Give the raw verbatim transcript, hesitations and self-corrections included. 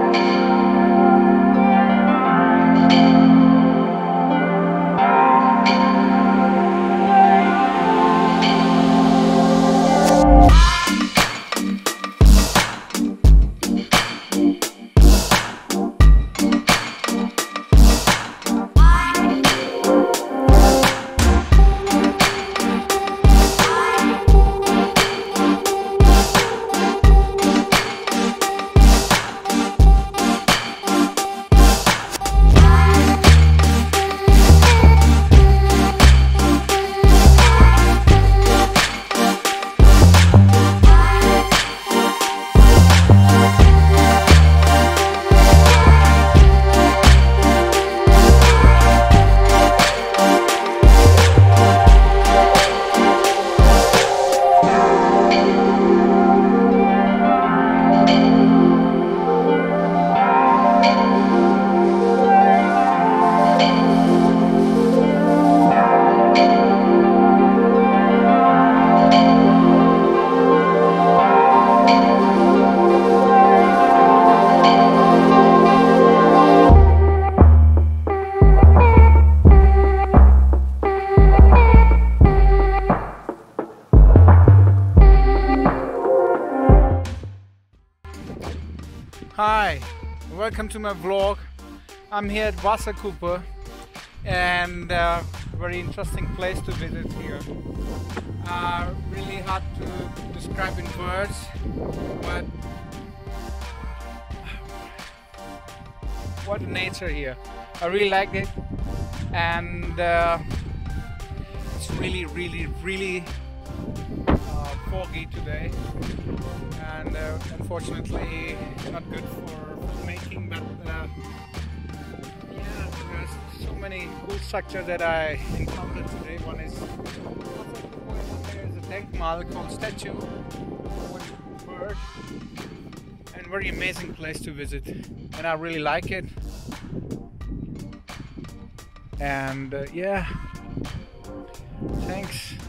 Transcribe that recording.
Hi, welcome to my vlog. I'm here at Wasserkuppe and uh, very interesting place to visit here. Uh, really hard to describe in words, but what nature here. I really like it, and uh, it's really really really uh, foggy today, and uh, unfortunately not good for filmmaking, but uh, yeah, there's so many cool structures that I encountered today. One is there's a denkmal called statue with a bird, and very amazing place to visit, and I really like it. And uh, yeah, thanks.